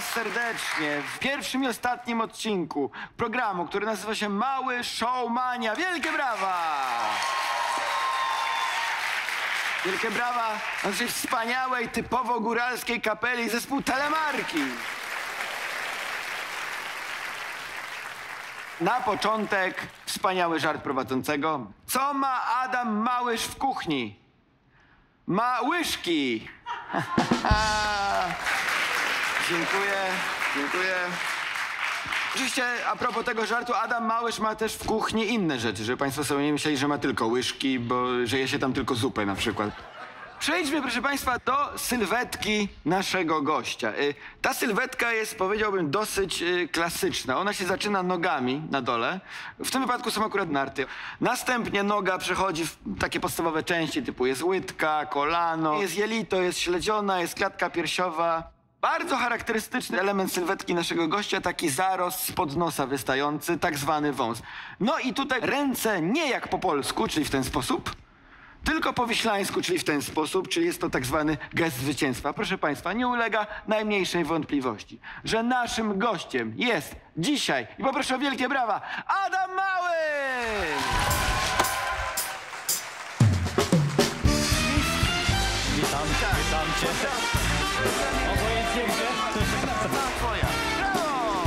was serdecznie w pierwszym i ostatnim odcinku programu, który nazywa się Mały Showmania. Wielkie brawa! Wielkie brawa naszej wspaniałej, typowo góralskiej kapeli zespół Telemarki. Na początek wspaniały żart prowadzącego. Co ma Adam Małysz w kuchni? Ma łyżki. Dziękuję, dziękuję. Oczywiście a propos tego żartu, Adam Małysz ma też w kuchni inne rzeczy, żeby państwo sobie nie myśleli, że ma tylko łyżki, bo że je się tam tylko zupę na przykład. Przejdźmy, proszę państwa, do sylwetki naszego gościa. Ta sylwetka jest, powiedziałbym, dosyć klasyczna. Ona się zaczyna nogami na dole. W tym wypadku są akurat narty. Następnie noga przechodzi w takie podstawowe części, typu jest łydka, kolano, jest jelito, jest śledziona, jest klatka piersiowa. Bardzo charakterystyczny element sylwetki naszego gościa, taki zarost spod nosa wystający, tak zwany wąs. No i tutaj ręce nie jak po polsku, czyli w ten sposób, tylko po wiślańsku, czyli w ten sposób, czyli jest to tak zwany gest zwycięstwa. Proszę państwa, nie ulega najmniejszej wątpliwości, że naszym gościem jest dzisiaj, i poproszę o wielkie brawa, Adam Małysz! Witam cię. Obojętnie gdzie. Twoja. Brawo!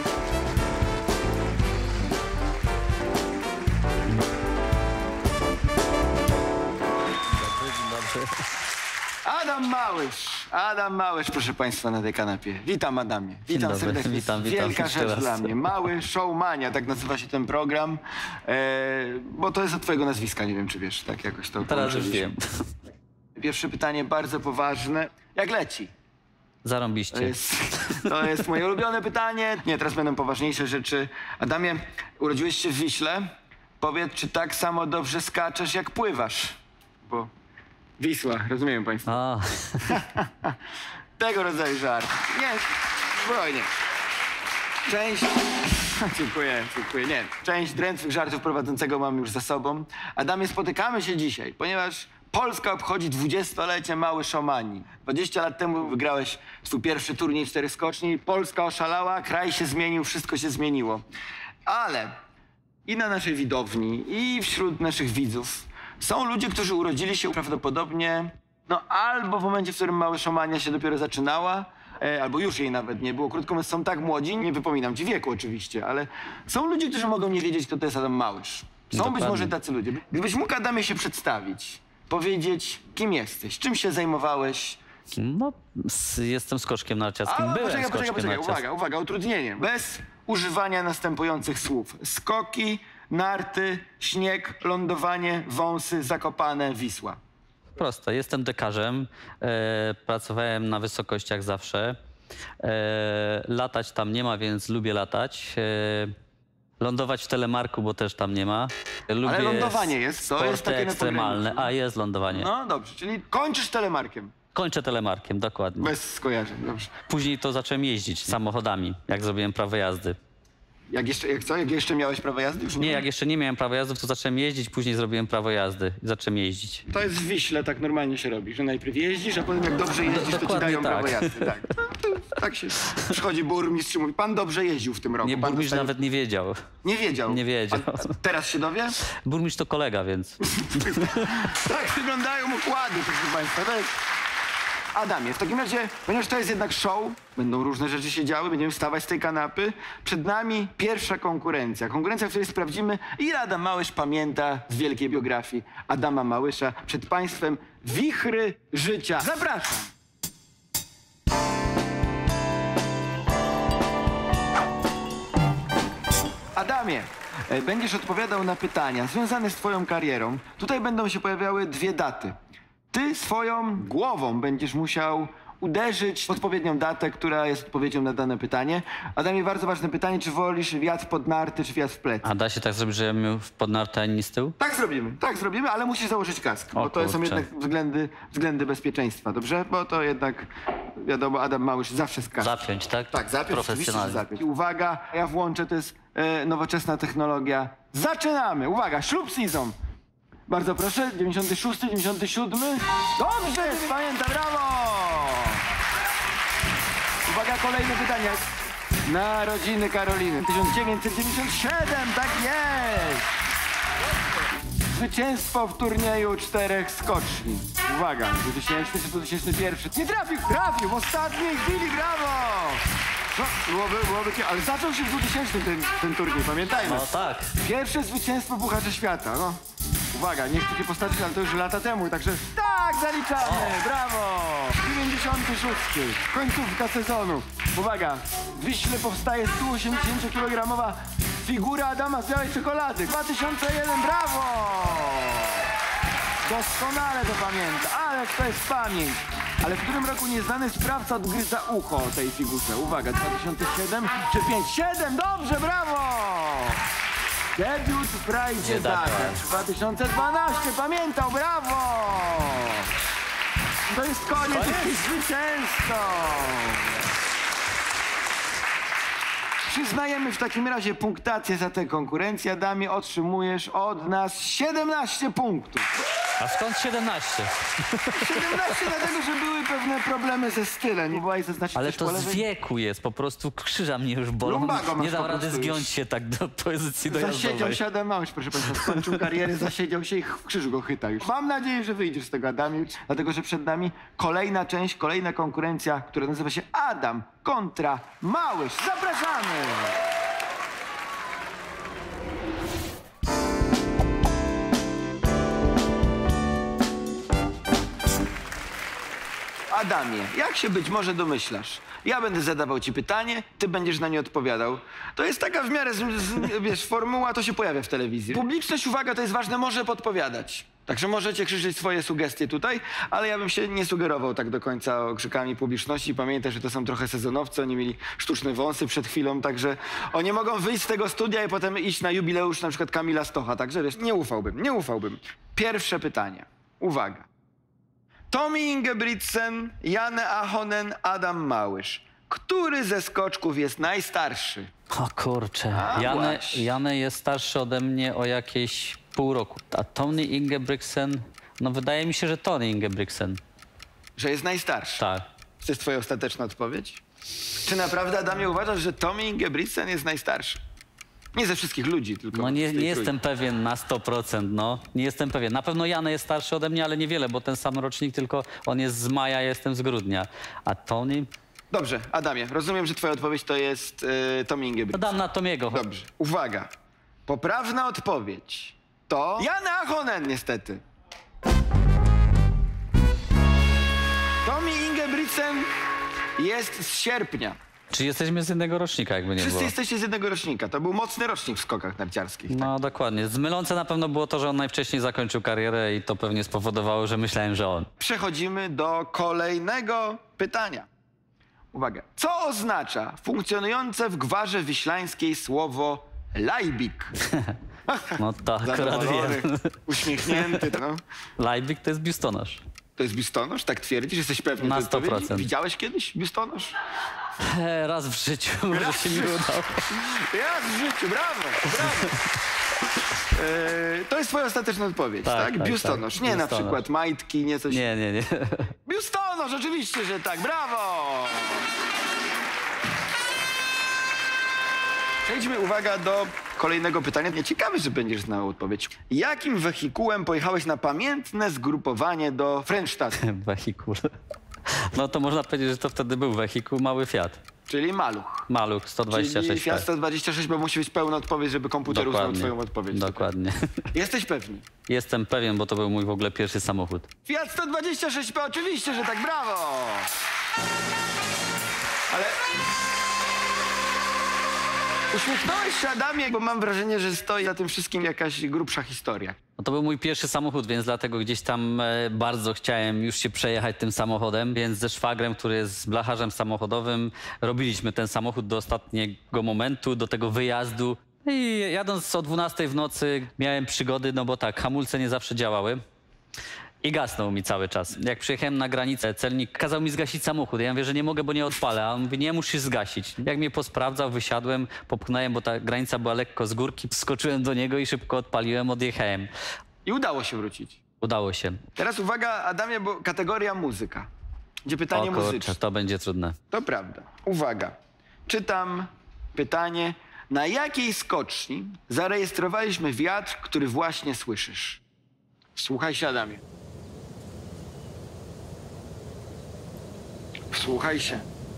Adam Małysz, proszę państwa, na tej kanapie. Witam, Adamie. Witam dobry. serdecznie. Witam Wielka jeszcze rzecz raz. dla mnie. Mały Showmania, tak nazywa się ten program. Bo to jest od twojego nazwiska, nie wiem, czy wiesz, tak jakoś to Teraz już połączyliśmy. wiem. Pierwsze pytanie, bardzo poważne. Jak leci? Zarąbiście. To jest moje ulubione pytanie. Nie, teraz będą poważniejsze rzeczy. Adamie, urodziłeś się w Wiśle. Powiedz, czy tak samo dobrze skaczesz, jak pływasz? Bo Wisła, rozumiem państwo. A, Tego rodzaju żart. Nie, spokojnie. Część... Dziękuję. Nie, część drętwych żartów prowadzącego mam już za sobą. Adamie, spotykamy się dzisiaj, ponieważ Polska obchodzi 20-lecie Mały Showmanii. 20 lat temu wygrałeś swój pierwszy turniej 4 skoczni. Polska oszalała, kraj się zmienił, wszystko się zmieniło. Ale i na naszej widowni, i wśród naszych widzów są ludzie, którzy urodzili się prawdopodobnie albo w momencie, w którym Mały Showmania się dopiero zaczynała, albo już jej nawet nie było. Krótko mówiąc, są tak młodzi, nie wypominam ci wieku oczywiście, ale są ludzie, którzy mogą nie wiedzieć, kto to jest Adam Małysz. Są Dokładnie. być może tacy ludzie. Gdybyś mógł, Adamie, się przedstawić, powiedzieć, kim jesteś, czym się zajmowałeś. no, jestem skoczkiem narciarskim. Byłem skoczkiem narciarskim. Uwaga, utrudnienie. Bez używania następujących słów. Skoki, narty, śnieg, lądowanie, wąsy, Zakopane, Wisła. Proste. Jestem dekarzem. Pracowałem na wysokościach zawsze. Latać tam nie ma, więc lubię latać. Lądować w Telemarku, bo też tam nie ma. Lubię Ale lądowanie jest, to jest sporty takie na ekstremalne. pogranicu. A, jest lądowanie. No dobrze, czyli kończysz Telemarkiem. Kończę Telemarkiem, dokładnie. Bez skojarzeń, dobrze. Później to zacząłem jeździć samochodami, jak zrobiłem prawo jazdy. Jak jeszcze miałeś prawo jazdy? Już Nie, jak jeszcze nie miałem prawa jazdy, to zacząłem jeździć, później zrobiłem prawo jazdy i zacząłem jeździć. To jest w Wiśle, tak normalnie się robi, że najpierw jeździsz, a potem jak dobrze jeździsz, to ci Dokładnie dają tak. prawo jazdy. Tak. Tak się przychodzi burmistrz i mówi, pan dobrze jeździł w tym roku. Nie, Pan burmistrz dostaje... nawet nie wiedział. Nie wiedział. Nie wiedział. A teraz się dowie? Burmistrz to kolega, więc... Tak wyglądają układy, proszę państwa. To jest... Adamie, w takim razie, ponieważ to jest jednak show, będą różne rzeczy się działy, będziemy wstawać z tej kanapy, przed nami pierwsza konkurencja. Konkurencja, w której sprawdzimy, ile Adam Małysz pamięta z wielkiej biografii Adama Małysza. Przed państwem wichry życia. Zapraszam! Adamie, będziesz odpowiadał na pytania związane z twoją karierą. Tutaj będą się pojawiały dwie daty. Ty swoją głową będziesz musiał uderzyć w odpowiednią datę, która jest odpowiedzią na dane pytanie. Adamie, bardzo ważne pytanie, czy wolisz wiatr pod narty, czy wiatr w plecy? A da się tak zrobić, że ja miał pod nartę ani z tyłu? Tak zrobimy, ale musisz założyć kask, bo to są kurczę. jednak względy bezpieczeństwa, dobrze? Bo to jednak, wiadomo, Adam Małysz zawsze z kaskiem. Zapiąć, tak? Tak, zapiąć, oczywiście, że profesjonalnie. zapiąć. Uwaga, ja włączę, to jest nowoczesna technologia. Zaczynamy! Uwaga, ślub season! Bardzo proszę, 96, 97. Dobrze, pamiętam, brawo! Uwaga, kolejne pytanie. Narodziny Karoliny. 1997, tak jest! Zwycięstwo w turnieju 4 skoczni. Uwaga, 2000 czy 2001. Nie trafił! Trafił! W ostatniej chwili, brawo! No, byłoby, ale zaczął się w 2000 ten turniej, pamiętajmy. No tak. Pierwsze zwycięstwo Pucharza Świata, no. Uwaga, nie chcę cię postawić, ale to już lata temu, także tak, zaliczamy, brawo! 96, końcówka sezonu. Uwaga, w Wiśle powstaje 180-kilogramowa figura Adama z białej czekolady. 2001, brawo! Doskonale to pamięta, ale to jest pamięć. Ale w którym roku nieznany sprawca odgryza ucho tej figurze? Uwaga, 2007 czy 5? 7, dobrze, brawo! Debiut w rajdzie tak. 2012, pamiętał, brawo! To jest koniec, jest zwycięzcą! Przyznajemy w takim razie punktację za tę konkurencję. Adamie, otrzymujesz od nas 17 punktów. A skąd 17? 17 dlatego, że były pewne problemy ze stylem. Nie byłaś zaznaczyć Ale coś to po z lewej? wieku jest, po prostu krzyża mnie już bolą. Lumbago masz Nie dam po rady prostu zgiąć już. się tak do pozycji dojazdowej. Zasiedział się Adamowicz, proszę państwa, skończył karierę, zasiedział się i w krzyżu go chyta już. Mam nadzieję, że wyjdziesz z tego, Adamie, dlatego, że przed nami kolejna część, kolejna konkurencja, która nazywa się Adam kontra Małysz. Zapraszamy! Adamie, jak się być może domyślasz? Ja będę zadawał ci pytanie, ty będziesz na nie odpowiadał. To jest taka w miarę, wiesz, formuła, to się pojawia w telewizji. Publiczność, uwaga, to jest ważne, może podpowiadać. Także możecie krzyczeć swoje sugestie tutaj, ale ja bym się nie sugerował tak do końca okrzykami publiczności. Pamiętaj, że to są trochę sezonowcy, oni mieli sztuczne wąsy przed chwilą, także oni mogą wyjść z tego studia i potem iść na jubileusz na przykład Kamila Stocha. Także wiesz, nie ufałbym. Pierwsze pytanie. Uwaga. Tommy Ingebrigtsen, Janne Ahonen, Adam Małysz. Który ze skoczków jest najstarszy? O kurczę. A, Janne właśnie. jest starszy ode mnie o jakieś pół roku. A Tony Ingebrigtsen, no wydaje mi się, że Tony Ingebrigtsen. Że jest najstarszy. Tak. To jest twoja ostateczna odpowiedź? Czy naprawdę, Adamie, uważasz, że Tommy Ingebrigtsen jest najstarszy? Nie ze wszystkich ludzi, tylko No z nie tej jestem pewien na 100%, no. Nie jestem pewien. Na pewno Janne jest starszy ode mnie, ale niewiele, bo ten sam rocznik, tylko on jest z maja, ja jestem z grudnia. A Tony? Dobrze, Adamie, rozumiem, że twoja odpowiedź to jest Tommy No Ingebrigtsen. dam na Tomiego. Dobrze, uwaga. Poprawna odpowiedź to Janne Ahonen, niestety. Tommy Ingebrigtsen jest z sierpnia. Czy jesteśmy z jednego rocznika, jakby nie Wszyscy było? jesteście z jednego rocznika. To był mocny rocznik w skokach narciarskich. No dokładnie. Zmylące na pewno było to, że on najwcześniej zakończył karierę i to pewnie spowodowało, że myślałem, że on. Przechodzimy do kolejnego pytania. Uwaga. Co oznacza funkcjonujące w Gwarze Wiślańskiej słowo lajbik? No to akurat Zadowolony, wiem. uśmiechnięty. No. Lajbik to jest biustonosz. To jest biustonosz? Tak twierdzisz? Jesteś pewny Na tej odpowiedzi? 100%. Widziałeś kiedyś biustonosz? Raz w życiu może się mi udało. Raz w życiu, brawo, brawo. To jest twoja ostateczna odpowiedź, tak? Tak, tak, Biustonosz, tak. nie na Biustonosz. przykład majtki, nie coś... Nie. Biustonosz, oczywiście, że tak, brawo! Przejdźmy, uwaga, do kolejnego pytania. Ja ciekawy, że będziesz znał odpowiedź. Jakim wehikułem pojechałeś na pamiętne zgrupowanie do Frenstadtu? Wehikuł. No to można powiedzieć, że to wtedy był wehikuł, mały Fiat. Czyli Maluch. Maluch, Czyli 126. Fiat 126, bo musi być pełna odpowiedź, żeby komputer uznał twoją odpowiedź. Dokładnie. Jesteś pewny? Jestem pewien, bo to był mój w ogóle pierwszy samochód. Fiat 126P, oczywiście, że tak, brawo! Ale... Uśmiechnąłeś się, Adamie, bo mam wrażenie, że stoi za tym wszystkim jakaś grubsza historia. No to był mój pierwszy samochód, więc dlatego gdzieś tam bardzo chciałem już się przejechać tym samochodem, więc ze szwagrem, który jest blacharzem samochodowym, robiliśmy ten samochód do ostatniego momentu, do tego wyjazdu. I jadąc o 12 w nocy miałem przygody, no bo tak, hamulce nie zawsze działały. I gasnął mi cały czas. Jak przyjechałem na granicę, celnik kazał mi zgasić samochód. Ja mówię, że nie mogę, bo nie odpalę. A on mówi, nie, musisz zgasić. Jak mnie posprawdzał, wysiadłem, popchnąłem, bo ta granica była lekko z górki, skoczyłem do niego i szybko odpaliłem, odjechałem. I udało się wrócić. Udało się. Teraz uwaga, Adamie, bo kategoria muzyka. Będzie pytanie O kurczę, muzyczne. to będzie trudne. To prawda. Uwaga. Czytam pytanie. Na jakiej skoczni zarejestrowaliśmy wiatr, który właśnie słyszysz? Słuchaj się, Adamie. Słuchaj się.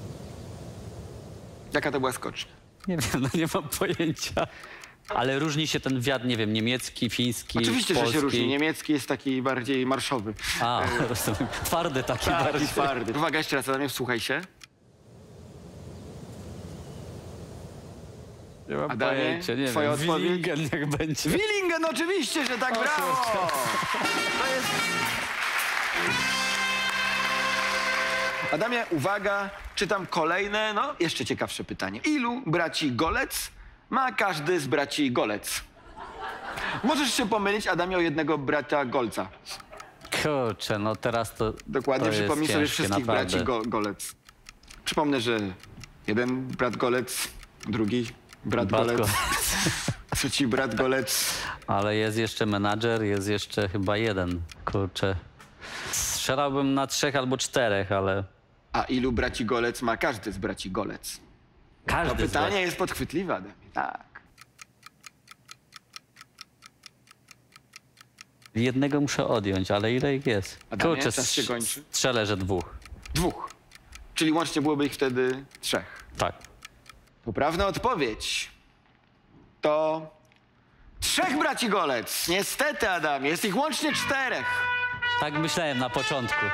Jaka to była skocznia? Nie wiem, no nie mam pojęcia. Ale różni się ten wiatr, nie wiem, niemiecki, fiński, Oczywiście, polski. że się różni. Niemiecki jest taki bardziej marszowy. A, rozumiem. Twardy taki Taki bardziej. twardy. Uwaga, jeszcze raz, Adamie, wsłuchaj się. Nie mam Adamie, pojęcia, nie twoja wiem. odpowiedź? Willingen niech będzie. Willingen, oczywiście, że tak, brawo! To jest... Adamie, uwaga, czytam kolejne, no jeszcze ciekawsze pytanie. Ilu braci Golec ma każdy z braci Golec? Możesz się pomylić, Adamie, o jednego brata Golca. Kurczę, no teraz to Dokładnie, to jest przypomnij sobie ciężkie, wszystkich naprawdę. braci Golec. Przypomnę, że jeden brat Golec, drugi brat Golec, trzeci brat Golec. Ale jest jeszcze menadżer, jest jeszcze chyba jeden. Kurczę. Strzelałbym na 3 albo 4, ale A ilu braci Golec ma każdy z braci Golec? każdy To z pytanie jest podchwytliwe, Adamie. Tak. Jednego muszę odjąć, ale ile ich jest? Adamie, czas się kończy. Strzelę, że 2. 2. Czyli łącznie byłoby ich wtedy 3. Tak. Poprawna odpowiedź to 3 braci Golec. Niestety, Adamie, jest ich łącznie 4. Tak myślałem na początku.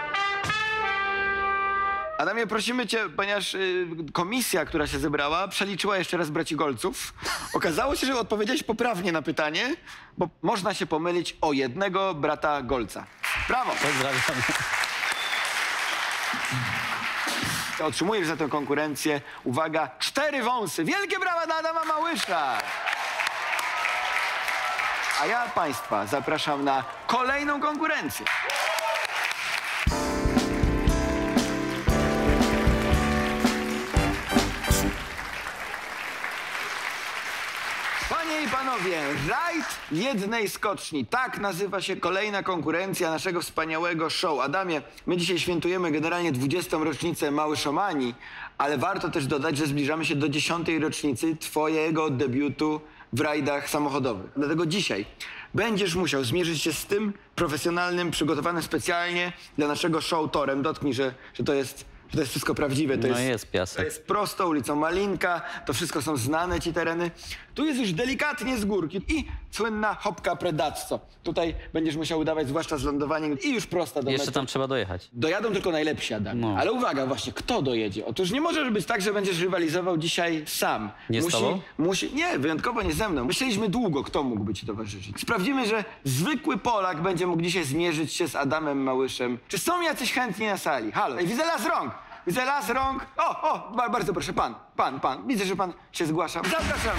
Adamie, prosimy cię, ponieważ komisja, która się zebrała, przeliczyła jeszcze raz braci Golców. Okazało się, że odpowiedziałeś poprawnie na pytanie, bo można się pomylić o jednego brata Golca. Brawo! Pozdrawiam. Otrzymujesz za tę konkurencję, uwaga, 4 wąsy. Wielkie brawa dla Adama Małysza! A ja państwa zapraszam na kolejną konkurencję. Panie i panowie, rajd jednej skoczni. Tak nazywa się kolejna konkurencja naszego wspaniałego show. Adamie, my dzisiaj świętujemy generalnie 20. rocznicę Małyszomanii, ale warto też dodać, że zbliżamy się do 10. rocznicy twojego debiutu w rajdach samochodowych. Dlatego dzisiaj będziesz musiał zmierzyć się z tym profesjonalnym, przygotowanym specjalnie dla naszego show torem. Dotknij, że to jest wszystko prawdziwe. To No jest piasek. To jest prosto ulicą Malinka, to wszystko są znane ci tereny. Tu jest już delikatnie z górki i słynna hopka Predazzo. Tutaj będziesz musiał udawać, zwłaszcza z lądowaniem i już prosta do Jeszcze mety. tam trzeba dojechać. Dojadą tylko najlepsi, Adam. No. Ale uwaga, właśnie, kto dojedzie? Otóż nie może być tak, że będziesz rywalizował dzisiaj sam. Nie z tobą? Nie, wyjątkowo nie ze mną. Myśleliśmy długo, kto mógłby ci towarzyszyć. Sprawdzimy, że zwykły Polak będzie mógł dzisiaj zmierzyć się z Adamem Małyszem. Czy są jacyś chętni na sali? Halo, widzę las rąk. Widzę las rąk. Bardzo proszę, pan. Widzę, że pan się zgłasza. Zapraszamy.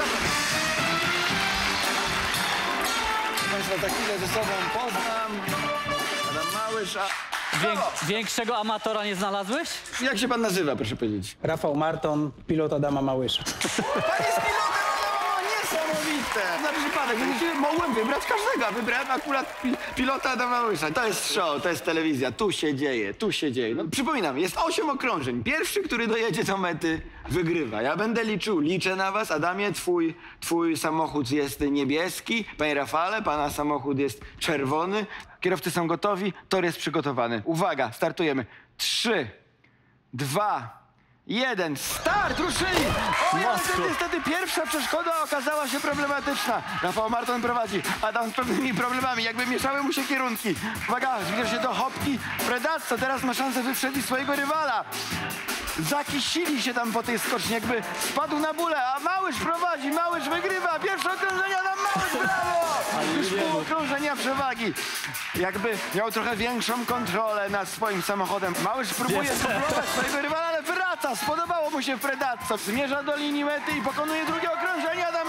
Państwa za chwilę ze sobą poznam. Adam Małysz, Brawo! Większego amatora nie znalazłeś? Jak się pan nazywa, proszę powiedzieć? Rafał Marton, pilot Adama Małysza. Pan jest pilotem, niesamowite! Na przypadek, mogłem wybrać każdego, a wybrałem akurat pilota Adama Małysza. To jest show, to jest telewizja, tu się dzieje. No, przypominam, jest 8 okrążeń. Pierwszy, który dojedzie do mety, wygrywa. Ja będę liczę na was. Adamie, twój samochód jest niebieski. Panie Rafale, pana samochód jest czerwony. Kierowcy są gotowi, tor jest przygotowany. Uwaga, startujemy. 3, 2, 1, start! Ruszyli! Niestety pierwsza przeszkoda okazała się problematyczna. Rafał Marton prowadzi, Adam z pewnymi problemami, jakby mieszały mu się kierunki. Uwaga, zbliża się do hopki Predazzo, teraz ma szansę wyprzedzić swojego rywala. Zakisili się tam po tej skoczni, jakby spadł na bólę, a Małysz prowadzi, Małysz wygrywa, pierwsze okrążenie Adam Małysz, brawo! Już pół okrążenia przewagi. Jakby miał trochę większą kontrolę nad swoim samochodem. Małysz próbuje dublować swojego rywala, ale wraca, spodobało mu się w Predazzo. Zmierza do linii mety i pokonuje drugie okrążenie Adam Małysz.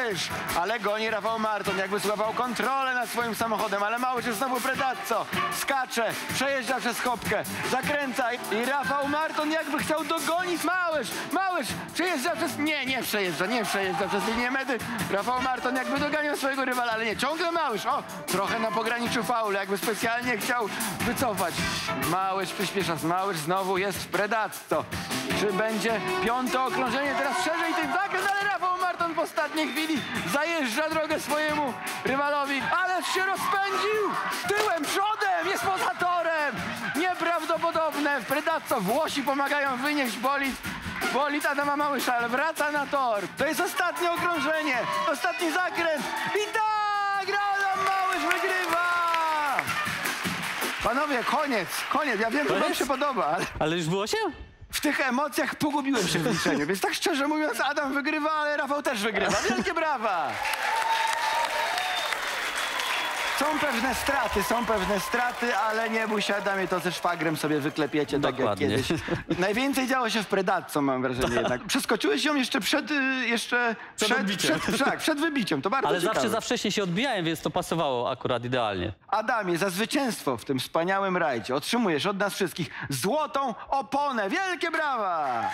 Małysz! Ale goni Rafał Marton, jakby złapał kontrolę nad swoim samochodem, ale Małysz jest znowu predazzo. Skacze, przejeżdża przez chopkę, zakręca i Rafał Marton jakby chciał dogonić Małysz! Małysz przejeżdża przez... Nie przejeżdża przez linię mety. Rafał Marton jakby doganiał swojego rywala, ale nie, ciągle Małysz. O, trochę na pograniczu faulu, jakby specjalnie chciał wycofać. Małysz przyspiesza, Małysz znowu jest w predazzo. Czy będzie piąte okrążenie, teraz szerzej ten zakręt, ale Rafał Marton w ostatniej chwili zajeżdża drogę swojemu rywalowi, ale się rozpędził! Tyłem, przodem, jest poza torem! Nieprawdopodobne, w predazzo Włosi pomagają wynieść bolid Adama Małysza, ale wraca na tor. To jest ostatnie okrążenie, ostatni zakręt i tak, Adam Małysz wygrywa! Panowie, koniec, ja wiem, że wam się podoba, ale... Ale już było się? W tych emocjach pogubiłem się w liczeniu, więc tak szczerze mówiąc, Adam wygrywa, ale Rafał też wygrywa. Wielkie brawa! Są pewne straty, ale nie bój się, Adamie, to ze szwagrem sobie wyklepiecie tak jak Dokładnie. kiedyś. Najwięcej działo się w Predazzo, mam wrażenie jednak. Przeskoczyłeś ją jeszcze przed wybiciem, to bardzo Ale ciekawe. zawsze za wcześnie się odbijałem, więc to pasowało akurat idealnie. Adamie, za zwycięstwo w tym wspaniałym rajdzie otrzymujesz od nas wszystkich złotą oponę. Wielkie brawa!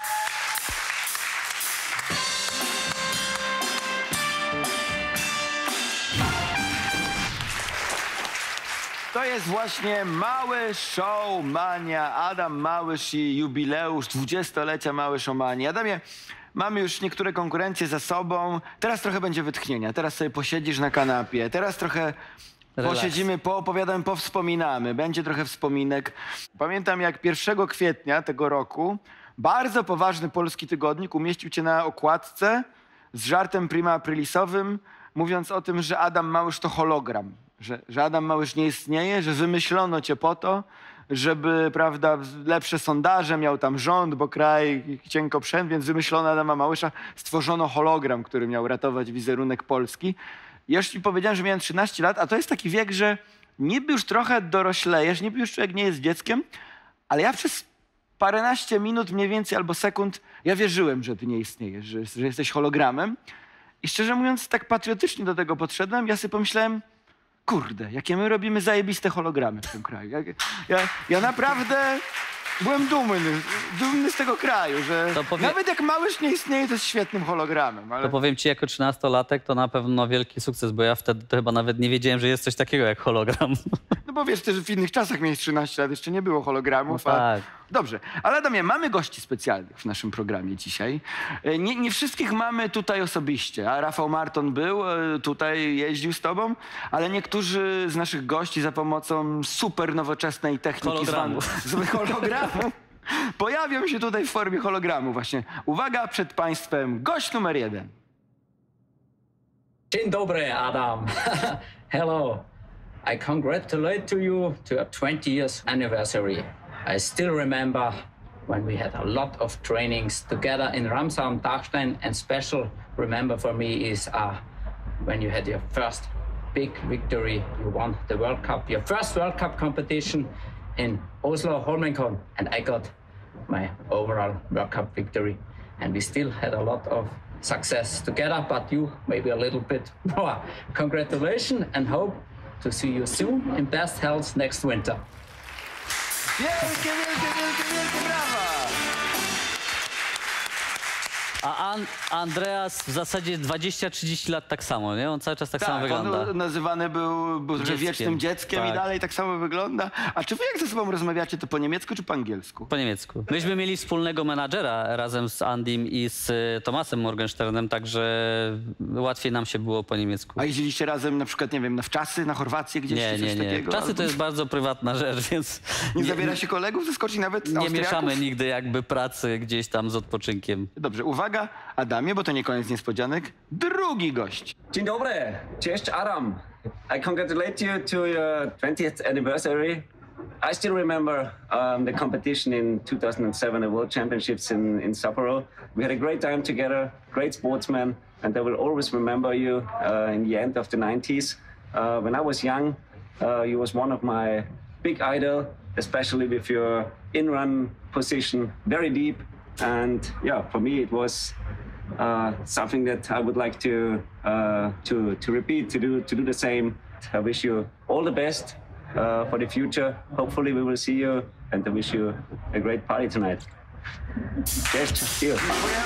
To jest właśnie Mały Showmania. Adam Małysz i jubileusz 20-lecia Mały Showmanii. Adamie, mamy już niektóre konkurencje za sobą. Teraz trochę będzie wytchnienia. Teraz sobie posiedzisz na kanapie. Teraz trochę Relaks. posiedzimy, poopowiadamy, powspominamy. Będzie trochę wspominek. Pamiętam, jak 1 kwietnia tego roku bardzo poważny polski tygodnik umieścił cię na okładce z żartem prima aprilisowym, mówiąc o tym, że Adam Małysz to hologram. Że Adam Małysz nie istnieje, że wymyślono cię po to, żeby, prawda, lepsze sondaże, miał tam rząd, bo kraj cienko przęd, więc wymyślono Adama Małysza, stworzono hologram, który miał ratować wizerunek Polski. I już ci powiedziałem, że miałem 13 lat, a to jest taki wiek, że niby już trochę doroślejesz, niby już człowiek nie jest dzieckiem, ale ja przez paręnaście minut mniej więcej albo sekund, ja wierzyłem, że ty nie istniejesz, że jesteś hologramem. I szczerze mówiąc, tak patriotycznie do tego podszedłem, ja sobie pomyślałem, kurde, jakie my robimy zajebiste hologramy w tym kraju. Ja naprawdę byłem dumny z tego kraju, że nawet jak Małysz nie istnieje, to jest świetnym hologramem. Ale... To powiem ci, jako 13-latek to na pewno wielki sukces, bo ja wtedy to chyba nawet nie wiedziałem, że jest coś takiego jak hologram. No bo wiesz, też w innych czasach miałeś 13 lat, jeszcze nie było hologramów. No tak. Dobrze, ale Adamie, mamy gości specjalnych w naszym programie dzisiaj. Nie wszystkich mamy tutaj osobiście, a Rafał Marton był, tutaj jeździł z tobą, ale niektórzy z naszych gości za pomocą super nowoczesnej techniki hologramu pojawią się tutaj w formie hologramu właśnie. Uwaga, przed państwem gość numer 1. Dzień dobry, Adam. Hello. I congratulate to you to your 20 years anniversary. I still remember when we had a lot of trainings together in Ramsau Dachstein, and special remember for me is when you had your first big victory. You won the World Cup, your first World Cup competition in Oslo Holmenkollen, and I got my overall World Cup victory. And we still had a lot of success together, but you maybe a little bit more. Congratulations, and hope to see you soon in best health next winter. Wielkie brawa! A Andreas w zasadzie 20-30 lat tak samo, nie? On cały czas tak samo wygląda. On nazywany był Dzieckiem. wiecznym dzieckiem Tak. i dalej tak samo wygląda. A czy wy jak ze sobą rozmawiacie, to po niemiecku czy po angielsku? Po niemiecku. Myśmy mieli wspólnego menadżera razem z Andym i z Tomasem Morgensternem, także łatwiej nam się było po niemiecku. A jeździliście razem na przykład, nie wiem, na wczasy, na Chorwację gdzieś czy coś Nie. takiego? Czasy Albo... to jest bardzo prywatna rzecz, więc Nie zabiera się kolegów ze Skoczni, nawet nie Austriaków? mieszamy nigdy jakby pracy gdzieś tam z odpoczynkiem. Dobrze, uwaga, Adamie, bo to nie koniec niespodzianek. Drugi gość. Dzień dobry, cześć Adam. I congratulate you to your 20th anniversary. I still remember the competition in 2007, the World Championships in Sapporo. We had a great time together, great sportsman, and I will always remember you in the end of the 90s. When I was young, you was one of my big idol, especially with your in-run position, very deep. And yeah, for me it was something that I would like to repeat, to do the same. I wish you all the best for the future. Hopefully we will see you, and I wish you a great party tonight. Cześć, cheers.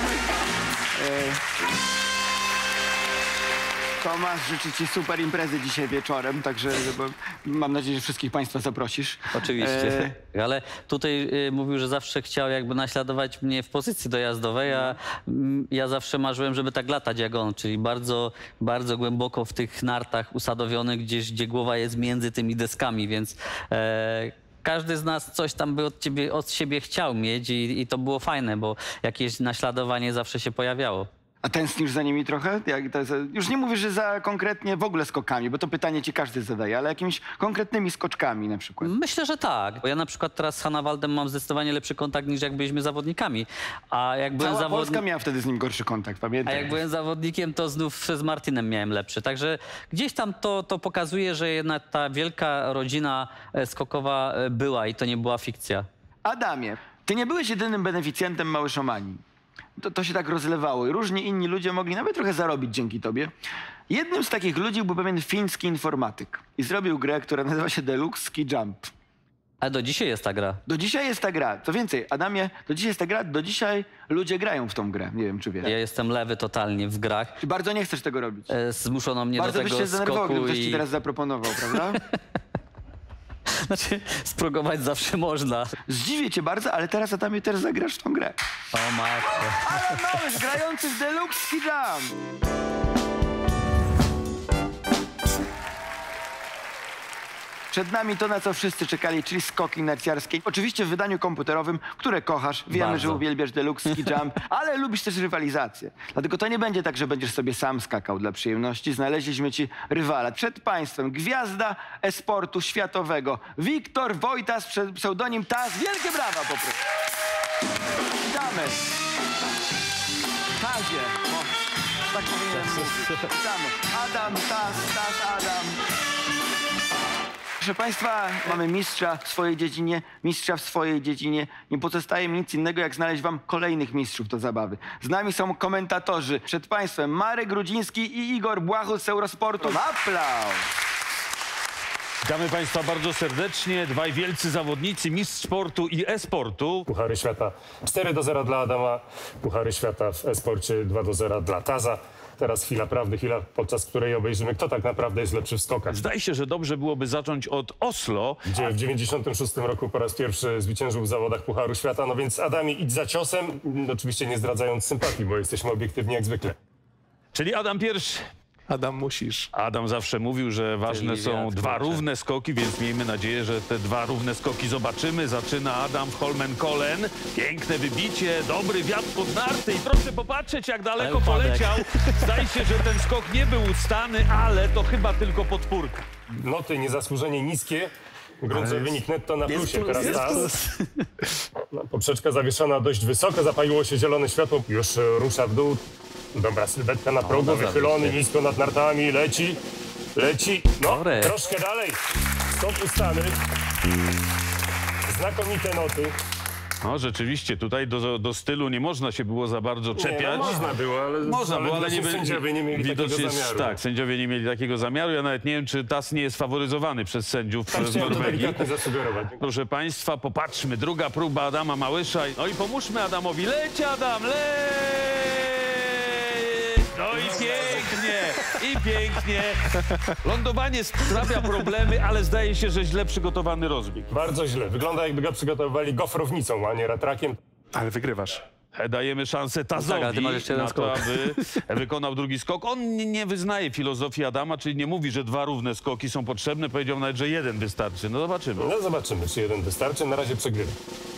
Tomasz, życzę ci super imprezy dzisiaj wieczorem, także mam nadzieję, że wszystkich państwa zaprosisz. Oczywiście, ale tutaj mówił, że zawsze chciał jakby naśladować mnie w pozycji dojazdowej, a ja zawsze marzyłem, żeby tak latać jak on, czyli bardzo, bardzo głęboko w tych nartach usadowiony gdzieś, gdzie głowa jest między tymi deskami, więc każdy z nas coś tam by od siebie chciał mieć i to było fajne, bo jakieś naśladowanie zawsze się pojawiało. A tęsknisz za nimi trochę? Już nie mówisz, że za konkretnie w ogóle skokami, bo to pytanie ci każdy zadaje, ale jakimiś konkretnymi skoczkami na przykład. Myślę, że tak. Bo ja na przykład teraz z Hannawaldem mam zdecydowanie lepszy kontakt niż jak byliśmy zawodnikami. A jak byłem Cała Polska miała wtedy z nim gorszy kontakt, A pamiętam. jak byłem zawodnikiem, to znów z Martinem miałem lepszy. Także gdzieś tam to pokazuje, że jednak ta wielka rodzina skokowa była i to nie była fikcja. Adamie, ty nie byłeś jedynym beneficjentem Małyszomanii. To się tak rozlewało i różni inni ludzie mogli nawet trochę zarobić dzięki tobie. Jednym z takich ludzi był pewien fiński informatyk i zrobił grę, która nazywa się Deluxe Ski Jump. Ale do dzisiaj jest ta gra. Do dzisiaj jest ta gra. Co więcej, Adamie, do dzisiaj jest ta gra, do dzisiaj ludzie grają w tą grę. Nie wiem, czy wiesz. Ja jestem lewy totalnie w grach. Czy bardzo nie chcesz tego robić? Zmuszono mnie Bardzo do byś tego się zdenerwował, skoku gdybym ktoś ci i... teraz zaproponował, prawda? Znaczy, spróbować zawsze można. Zdziwię cię bardzo, ale teraz Adamie też zagrasz w tą grę. O matko. Ale Małysz grający w Deluxe Ski Jump. Przed nami to, na co wszyscy czekali, czyli skoki narciarskie. Oczywiście w wydaniu komputerowym, które kochasz. Wiemy, Bardzo. że uwielbiasz Deluxe Ski Jump, ale lubisz też rywalizację. Dlatego to nie będzie tak, że będziesz sobie sam skakał dla przyjemności. Znaleźliśmy ci rywala. Przed państwem gwiazda e-sportu światowego. Wiktor Wojtas, pseudonim Taz. Wielkie brawa po prostu. Witamy. Tazie. O, tak powinienem mówić. Witamy. Adam, Taz, Adam. Proszę państwa, mamy mistrza w swojej dziedzinie, mistrza w swojej dziedzinie. Nie pozostaje mi nic innego, jak znaleźć wam kolejnych mistrzów do zabawy. Z nami są komentatorzy. Przed państwem Marek Grudziński i Igor Błachut z Eurosportu. Aplauz! Witamy Państwa bardzo serdecznie. Dwaj wielcy zawodnicy, mistrz sportu i e-sportu. Puchary świata 4-0 dla Adama, puchary świata w e-sporcie 2-0 dla Taza. Teraz chwila prawdy, chwila, podczas której obejrzymy, kto tak naprawdę jest lepszy w skokach. Zdaje się, że dobrze byłoby zacząć od Oslo. Gdzie w 96 roku po raz pierwszy zwyciężył w zawodach Pucharu Świata. No więc Adamie, idź za ciosem, oczywiście nie zdradzając sympatii, bo jesteśmy obiektywni jak zwykle. Czyli Adam pierwszy. Adam, musisz. Adam zawsze mówił, że ważne są dwa równe skoki, więc miejmy nadzieję, że te dwa równe skoki zobaczymy. Zaczyna Adam w Holmenkollen. Piękne wybicie, dobry wiatr pod narty i proszę popatrzeć, jak daleko upadek. poleciał. Zdaje się, że ten skok nie był ustany, ale to chyba tylko podpórka. Noty niezasłużenie niskie. Grunt, że wynik netto na plusie. Teraz Taz. No, poprzeczka zawieszona dość wysoko, zapaliło się zielone światło, już rusza w dół. Dobra sylwetka na progu, wychylony nisko nad nartami, leci, no Dobre. troszkę dalej, skok ustany, znakomite noty. No rzeczywiście, tutaj do stylu nie można się było za bardzo czepiać. Nie, no, można było, ale nie sędziowie nie mieli takiego widocznie zamiaru. tak, sędziowie nie mieli takiego zamiaru. Ja nawet nie wiem, czy TAS nie jest faworyzowany przez sędziów Tam z chciałem to Norwegii. delikatnie zasugerować. Proszę Państwa, popatrzmy, druga próba Adama Małysza. No i pomóżmy Adamowi. Leć Adam, leć! No i pięknie. Lądowanie sprawia problemy, ale zdaje się, że źle przygotowany rozbieg. Bardzo źle, wygląda jakby go przygotowywali gofrownicą, a nie ratrakiem. Ale wygrywasz. Dajemy szansę Tazowi tak, ale ty masz jeszcze jeden na to, skok. aby wykonał drugi skok. On nie wyznaje filozofii Adama, czyli nie mówi, że dwa równe skoki są potrzebne. Powiedział nawet, że jeden wystarczy. No zobaczymy. No zobaczymy, czy jeden wystarczy, na razie przegrywa.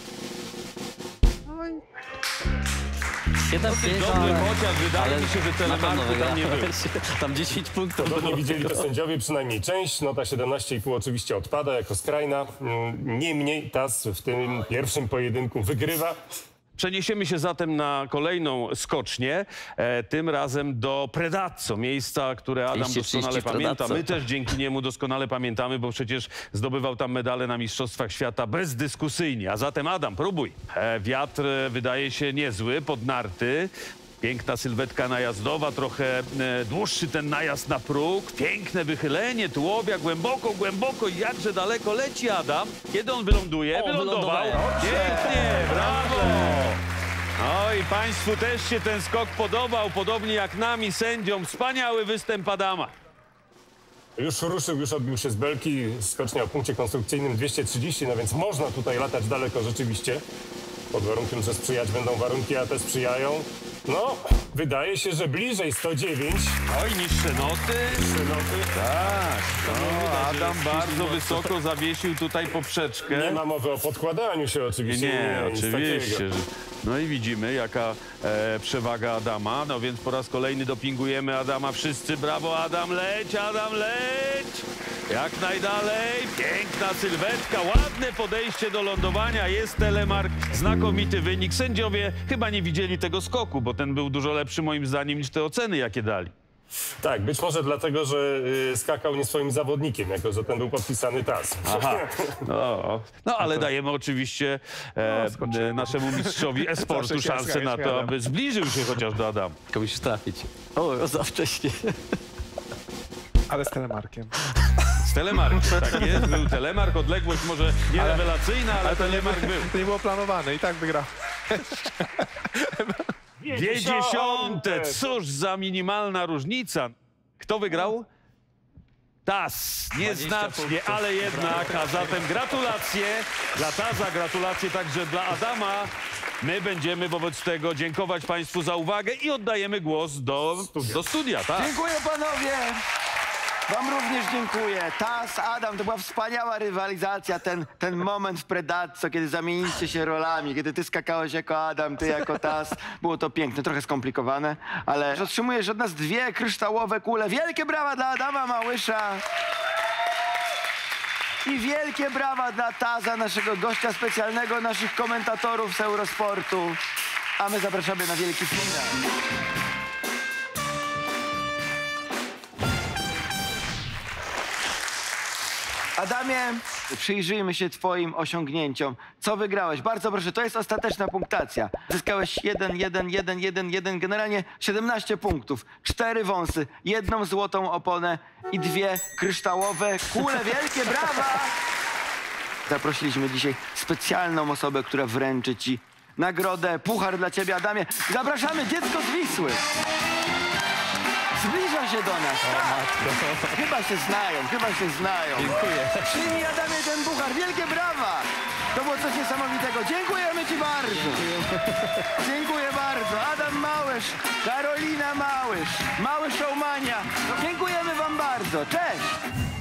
7-5, Dobry chociaż wydaje mi się, że na pewno telemarku tam nie był. Tam 10 punktów. To nie widzieli to sędziowie, przynajmniej część. Nota 17,5 oczywiście odpada jako skrajna. Niemniej Taz w tym pierwszym pojedynku wygrywa. Przeniesiemy się zatem na kolejną skocznię, tym razem do Predazzo, miejsca, które Adam 230 doskonale pamięta. Predazzo. My też dzięki niemu doskonale pamiętamy, bo przecież zdobywał tam medale na Mistrzostwach Świata bezdyskusyjnie. A zatem Adam, próbuj. Wiatr wydaje się niezły pod narty. Piękna sylwetka najazdowa, trochę dłuższy ten najazd na próg. Piękne wychylenie, tułowia, głęboko, głęboko i jakże daleko leci Adam. Kiedy on wyląduje? Wylądował. Pięknie, brawo! No i Państwu też się ten skok podobał, podobnie jak nami, sędziom. Wspaniały występ Adama. Już ruszył, już odbił się z belki. Skocznia o punkcie konstrukcyjnym 230, no więc można tutaj latać daleko rzeczywiście. Pod warunkiem, że sprzyjać będą warunki, a te sprzyjają. No, wydaje się, że bliżej 109. Oj, niższe noty. Trzy noty. Tak, no, Adam bardzo wysoko zawiesił tutaj poprzeczkę. Nie ma mowy o podkładaniu się oczywiście. Nie, nic oczywiście. takiego. No i widzimy, jaka przewaga Adama. No więc po raz kolejny dopingujemy Adama. Wszyscy brawo, Adam, leć, Adam, leć! Jak najdalej. Piękna sylwetka, ładne podejście do lądowania. Jest telemark, znakomity wynik. Sędziowie chyba nie widzieli tego skoku, bo ten był dużo lepszy moim zdaniem niż te oceny, jakie dali. Tak, być może dlatego, że skakał nie swoim zawodnikiem, jako że ten był podpisany TAS. Aha, no ale dajemy oczywiście naszemu mistrzowi e-sportu Zawsze się szansę na to, zgadzam. aby zbliżył się chociaż do Adama. Tylko musisz trafić. O, za wcześnie. Ale z telemarkiem. Z telemarkiem, tak jest, był telemark, odległość może nie rewelacyjna, ale telemark był. To nie było planowane i tak wygrał. 2/10, cóż za minimalna różnica. Kto wygrał? TAS, nieznacznie, ale jednak, a zatem gratulacje dla TAS-a, gratulacje także dla Adama. My będziemy wobec tego dziękować Państwu za uwagę i oddajemy głos do studia, tak? Dziękuję panowie! Wam również dziękuję. TAS, Adam, to była wspaniała rywalizacja. Ten moment w Predatco, kiedy zamieniliście się rolami, kiedy ty skakałeś jako Adam, ty jako TAS. Było to piękne, trochę skomplikowane, ale otrzymujesz od nas 2 kryształowe kule. Wielkie brawa dla Adama Małysza. I wielkie brawa dla TAS-a, naszego gościa specjalnego, naszych komentatorów z Eurosportu. A my zapraszamy na wielki finał. Adamie, przyjrzyjmy się twoim osiągnięciom. Co wygrałeś? Bardzo proszę, to jest ostateczna punktacja. Zyskałeś 1, 1, 1, 1, 1, generalnie 17 punktów. 4 wąsy, 1 złotą oponę i 2 kryształowe kule. Wielkie brawa! Zaprosiliśmy dzisiaj specjalną osobę, która wręczy ci nagrodę, puchar dla ciebie, Adamie. Zapraszamy dziecko z Wisły. Zbliża się do nas, tak. Chyba się znają. Dziękuję. Przyjmij, Adamie, ten puchar. Wielkie brawa! To było coś niesamowitego. Dziękujemy ci bardzo. Dziękuję bardzo. Adam Małysz, Karolina Małysz, Mały Showmania. Dziękujemy wam bardzo. Cześć!